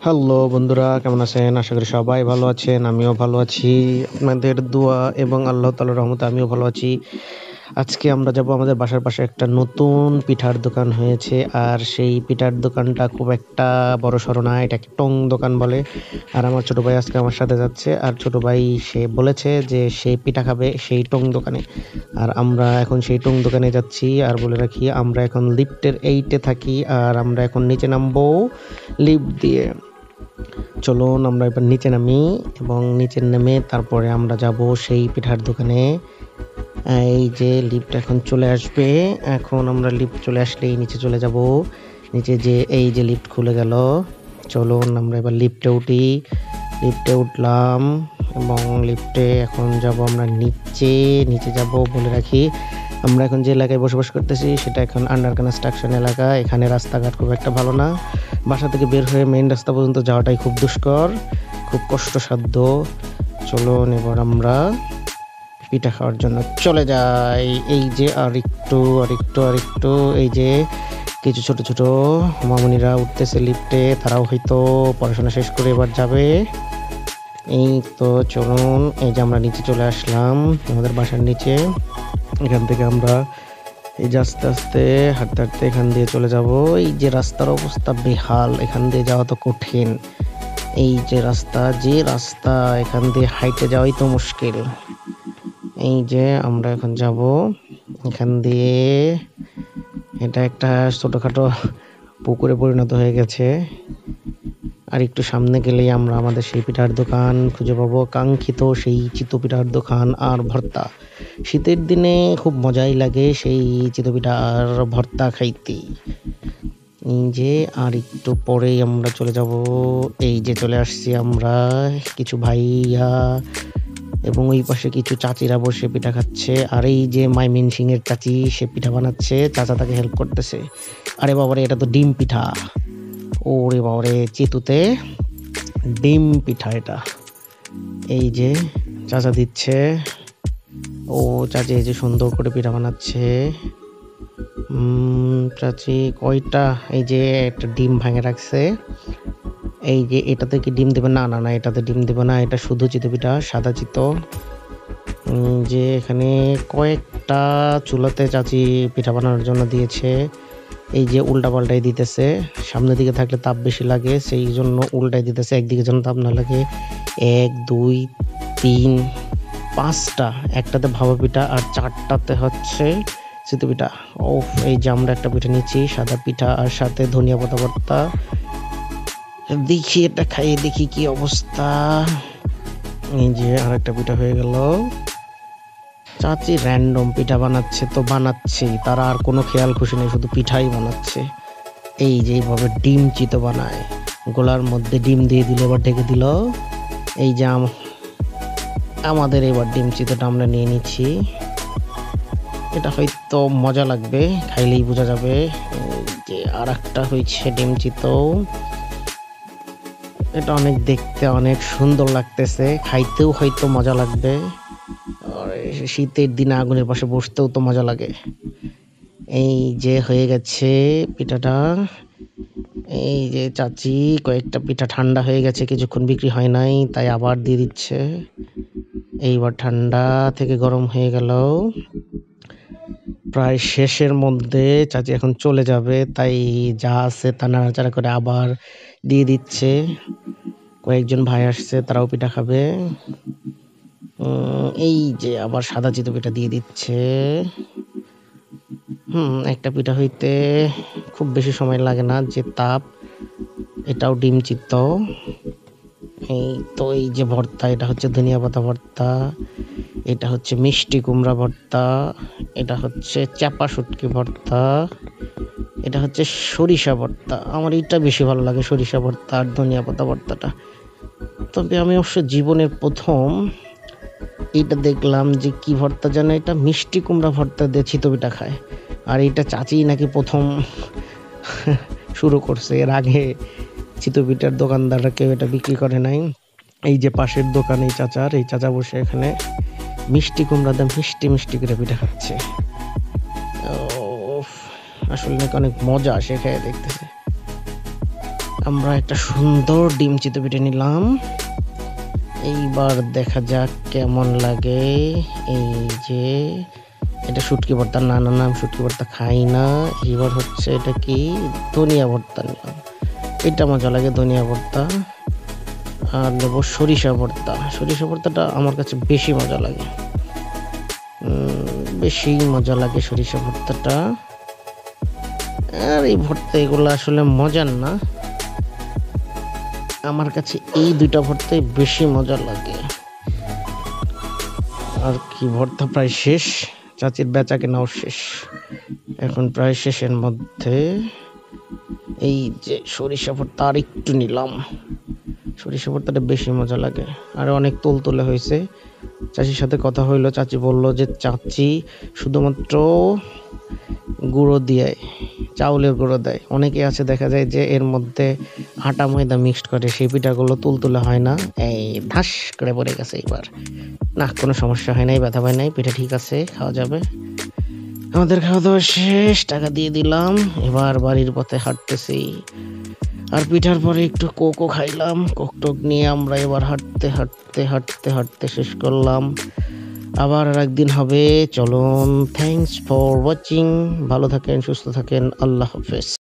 Hello বন্ধুরা, কেমন আছেন? আশা করি সবাই ভালো আছেন। আমিও ভালো আছি। আপনাদের দোয়া এবং আল্লাহ তাআলার রহমতে আমিও ভালো আছি। আজকে আমরা যাব, আমাদের বাসার পাশে একটা নতুন পিঠার দোকান হয়েছে। আর সেই পিঠার দোকানটা খুব একটা বড়সড় না, এটাকে টং দোকান বলে। আর আমার ছোট ভাই আজকে আমার সাথে যাচ্ছে। আর ছোট ভাই সে বলেছে যে সে পিঠা খাবে সেই টং দোকানে। আর আমরা এখন সেই টং দোকানে যাচ্ছি। আর বলে রাখি, আমরা এখন লিফটের 8 এ থাকি। আর আমরা এখন নিচে নামবো লিফট দিয়ে। চলুন আমরা এবার নিচে নামি এবং নিচে নেমে তারপরে আমরা যাব সেই পিঠার দোকানে। এই যে লিফট এখন চলে আসবে। এখন আমরা লিফট চলে আসলেই নিচে চলে যাব। নিচে যে এই যে লিফট খুলে গেল। চলুন আমরা এবার লিফটে উঠি। লিফটে উঠলাম এবং লিফটে এখন যাব আমরা নিচে যাব। বলে রাখি, আমরা এখন যে এলাকায় বসবাস করতেছি সেটা এখন আন্ডার কনস্ট্রাকশন এলাকা। এখানে রাস্তাঘাট খুব একটা ভালো না। বাসা থেকে বের হয়ে মেইন রাস্তা পর্যন্ত যাওয়াটাই খুব দুষ্কর, খুব কষ্টসাধ্য। চলুন এবার আমরা পিঠা খাওয়ার জন্য চলে যাই। এই যে আর একটু এই যে কিছু ছোট ছোট মামুনিরা উঠতেছে লিফটে। তারাও হয়তো পড়াশোনা শেষ করে এবার যাবে। এই তো চলুন, এই যে আমরা নিচে চলে আসলাম, আমাদের বাসার নিচে। এখান থেকে আমরা এই যে আস্তে আস্তে হাঁটতে হাঁটতে এখান দিয়ে চলে যাব। এই যে রাস্তার অবস্থা বেহাল, এখান দিয়ে যাওয়া তো কঠিন। এই যে রাস্তা এখান দিয়ে হাইটে যাওয়াই তো মুশকিল। এই যে আমরা এখন যাব এখান দিয়ে। এটা একটা ছোটখাটো পুকুরে পরিণত হয়ে গেছে। আর একটু সামনে গেলেই আমরা আমাদের সেই পিঠার দোকান খুঁজে পাবো, কাঙ্ক্ষিত সেই চিতই পিঠার দোকান আর ভর্তা। শীতের দিনে খুব মজাই লাগে সেই চিতই পিঠা আর ভর্তা খাইতে। এই যে আর একটু পরেই আমরা চলে যাব। এই যে চলে আসছি আমরা, কিছু ভাইয়া এবং ওই পাশে কিছু চাচিরা বসে পিঠা খাচ্ছে। আর এই যে মাইমিন সিং এর চাচি, সে পিঠা বানাচ্ছে, চাচা তাকে হেল্প করতেছে। আরে বাবারে, এটা তো ডিম পিঠা। ওরে বাবারে, চিতুতে ডিম পিঠা এটা। এই যে চাচা দিচ্ছে। ও চাচি এই যে সুন্দর করে পিঠা বানাচ্ছে। চাচি কয়টা, এই যে একটা ডিম ভাঙে রাখছে। এই যে এটাতে কি ডিম দেবে? না না না, এটাতে ডিম দেবে না, এটা শুধু চিতই পিঠা, সাদা চিতো। যে এখানে কয়েকটা চুলাতে চাচি পিঠা বানানোর জন্য দিয়েছে। এই যে উল্টা পাল্টাই দিতেছে, সামনের দিকে থাকলে তাপ বেশি লাগে, সেই জন্য উল্টাই দিতেছে, একদিকে যেন তাপ না লাগে। 1 2 3 5টা, একটাতে ভাপা পিঠা আর 4টাতে হচ্ছে চিতই পিঠা। এই যে আমরা একটা পিঠা নিচ্ছি, সাদা পিঠা আর সাথে ধনিয়া পাতা ভর্তা। দেখি এটা খাইয়ে দেখি কি অবস্থা। এই যে আর একটা পিঠা হয়ে গেল। চাচি র্যান্ডম পিঠা বানাচ্ছে তো বানাচ্ছেই, তারা আর কোনো খেয়াল খুশি নেই, শুধু পিঠাই বানাচ্ছে। এই যে এইভাবে ডিম চিতো বানায়, গোলার মধ্যে ডিম দিয়ে দিল, এবার ঢেকে দিল। এই যে আমাদের এবার ডিম চিতোটা আমরা নিয়ে নিচ্ছি। এটা হয়তো মজা লাগবে, খাইলেই বোঝা যাবে। যে আর একটা হয়েছে ডিম চিতো, এটা অনেক দেখতে অনেক সুন্দর লাগতেছে, খাইতেও হয়তো মজা লাগবে। আর শীতের দিনে আগুনের পাশে বসতেও তো মজা লাগে। এই যে হয়ে গেছে পিঠাটা। এই যে চাচি কয়েকটা পিঠা ঠান্ডা হয়ে গেছে, কিছুক্ষণ বিক্রি হয় নাই, তাই আবার দিয়ে দিচ্ছে। এইবার ঠান্ডা থেকে গরম হয়ে গেল, প্রায় শেষের মধ্যে। চাচি এখন চলে যাবে, তাই যা আছে তা নাড়াচাড়া করে আবার দিয়ে দিচ্ছে। কয়েকজন ভাই আসছে, তারাও পিঠা খাবে। এই যে আবার সাদা চিতই পিঠা দিয়ে দিচ্ছে। একটা পিঠা হইতে খুব বেশি সময় লাগে না, যে তাপ। এটাও ডিম চিত্ত। এই তো এই যে ভর্তা, এটা হচ্ছে ধনিয়া পাতা ভর্তা, এটা হচ্ছে মিষ্টি কুমড়া ভর্তা, এটা হচ্ছে চাপা শুটকি ভর্তা, এটা হচ্ছে সরিষা ভর্তা। আমার এটা বেশি ভালো লাগে, সরিষা ভর্তা আর ধনিয়া পাতা ভর্তাটা। তবে আমি অবশ্য জীবনের প্রথম এইটা দেখলাম যে কি ভর্তা জানো, এটা মিষ্টি কুমড়া ভর্তা দিয়ে চিতই পিঠা খায়। আর এইটা চাচি নাকি প্রথম শুরু করছে, এর আগে চিতই পিঠার দোকানদাররা কেউ এটা বিক্রি করে নাই। এই যে পাশের দোকান, এই চাচা বসে এখানে মিষ্টি কুমড়া দিয়ে মিষ্টি মিষ্টি করে পিঠা খাচ্ছে। আসলে নাকি অনেক মজা, সে খেয়ে দেখতেছে। আমরা একটা সুন্দর ডিম চিতই পিঠা নিলাম। এইবার দেখা যাক কেমন লাগে। এই যে এটা শুটকি ভর্তা, না না না শুটকি ভর্তা খাই না। এবার হচ্ছে এটা কি ধনিয়া ভর্তা নিলাম, এটা মজা লাগে ধনিয়া ভর্তা। আর নেবো সরিষা ভর্তা। সরিষা ভর্তাটা আমার কাছে বেশি মজা লাগে, বেশি মজা লাগে সরিষা ভর্তাটা। আর এই ভর্তা এগুলো আসলে মজার না, আমার কাছে এই দুইটা ভর্তাই বেশি মজা লাগে। আর কি ভর্তা প্রায় শেষ, চাচির বেচা কেনাও শেষ, এখন প্রায় শেষের মধ্যে। এই যে সরিষা ভর্তা আর একটু নিলাম, সরিষা ভর্তাটা বেশি মজা লাগে। আর অনেক তুলতুলে হয়েছে। চাচির সাথে কথা হইলো, চাচি বলল যে চাচি শুধুমাত্র গুঁড়ো দিয়ে, চাউলের গুঁড়ো দেয়। অনেকে আছে দেখা যায় যে এর মধ্যে আটা ময়দা মিক্সড করে, সেই পিঠাগুলো তুলতুলে হয় না। এই ধাস করে পড়ে গেছে। এবার না, কোনো সমস্যা হয় নাই, ব্যথা পায় নাই, পিঠা ঠিক আছে, খাওয়া যাবে। আমাদের খাওয়া দাওয়া শেষ, টাকা দিয়ে দিলাম। এবার বাড়ির পথে হাঁটতেছি। আর পিঠার পরে একটু কোকও খাইলাম। কোক টোক নিয়ে আমরা এবার হাঁটতে হাঁটতে হাঁটতে হাঁটতে শেষ করলাম। আবার আর একদিন হবে। চলুন, থ্যাংকস ফর ওয়াচিং। ভালো থাকেন, সুস্থ থাকেন, আল্লাহ হাফেজ।